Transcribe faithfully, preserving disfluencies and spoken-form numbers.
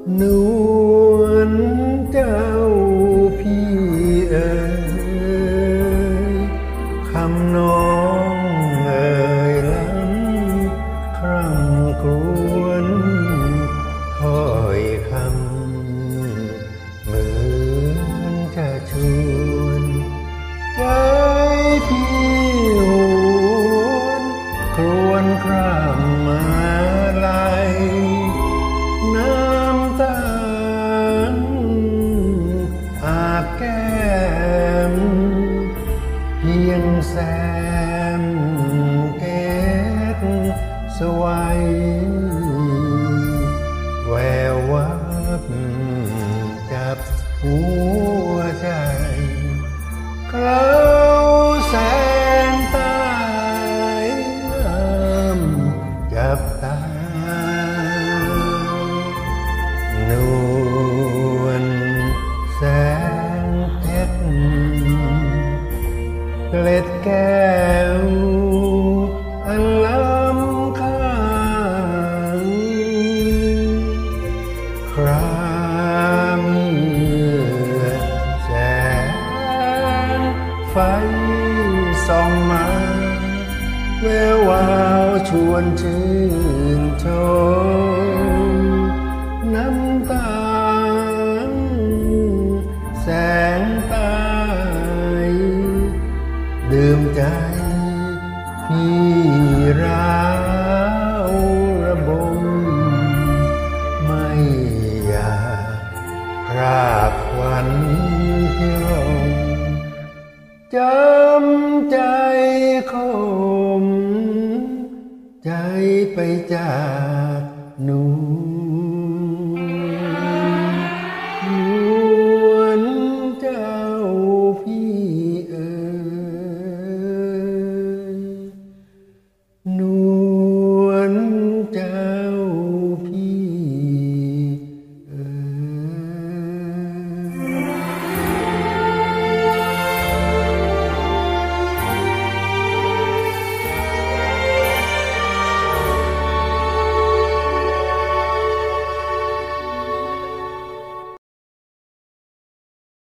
นวลเจ้าพี่เอ๋ยคำน้องเอ่ยล้ำคร่ำครวญถ้อยคำเหมือนจะชวนใจพี่หวนครวญคร่ำมาลัยน้ำตาอาบแก้มเพียงแซมเกศสวัยแวววับจับหัวใจเคล้าแสงใต้น้ำจับตานวลแสงเพชรเกล็ดแก้วอันล้ำค่าคราเมื่อแสงไฟส่องมาแวววาวชวนชื่นชมน้ำตาลแสงใต้ดื่มใจพี่ร้าวระบมไม่อยากพรากขวัญพิรมจำใจคมใจไปจากหนู